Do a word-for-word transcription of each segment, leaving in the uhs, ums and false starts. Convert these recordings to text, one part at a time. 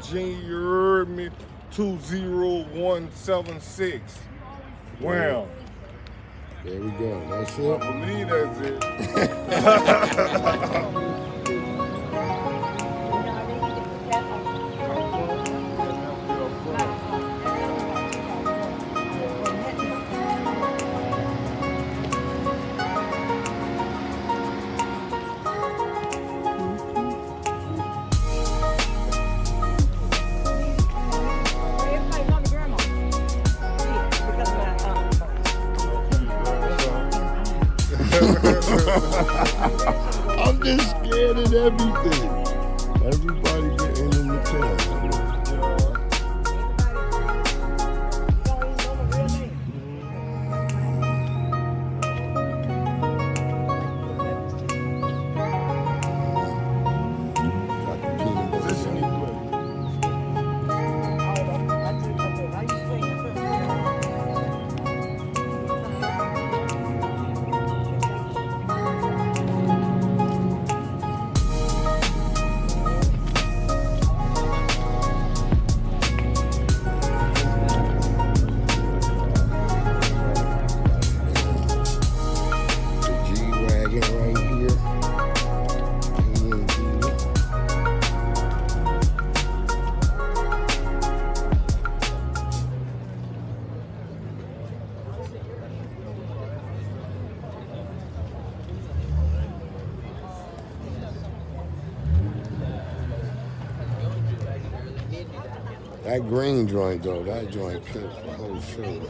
Virginia, you heard me? two zero one seven six. Wow. There we go. That's I it. believe that's it. I'm just scared of everything. Everybody getting in the town. That green joint though, that joint kills the whole show.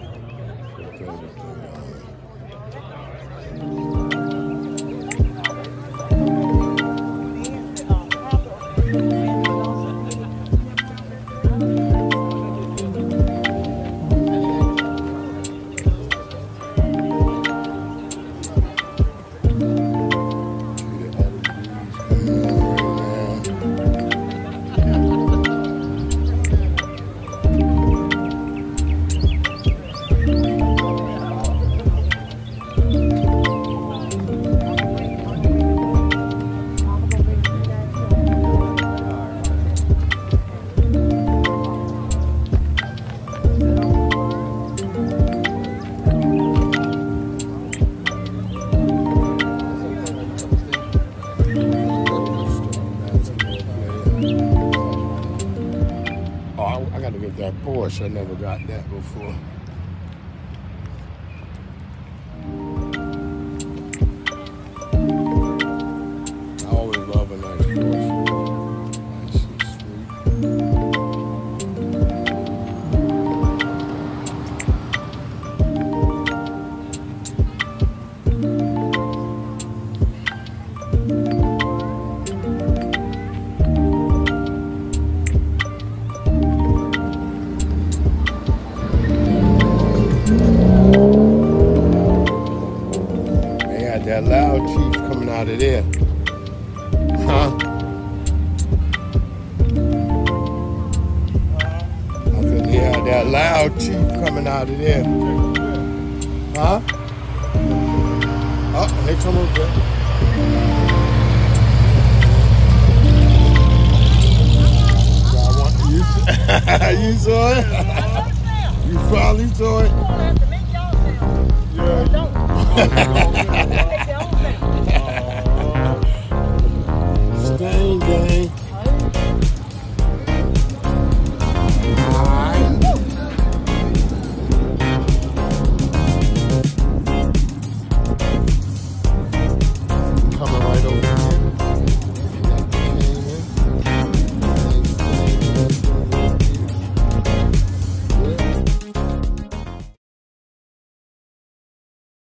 That Porsche, I never got that before. I always love a nice Porsche. Nice and sweet. That loud chief coming out of there. Huh? I said, yeah, that loud chief coming out of there. Huh? Oh, here come up there. You, you saw it? You probably saw it? Yeah. Stain gang.